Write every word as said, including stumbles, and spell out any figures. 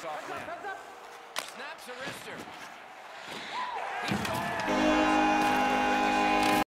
face-off Heads up, win. heads up. Snaps a wrister.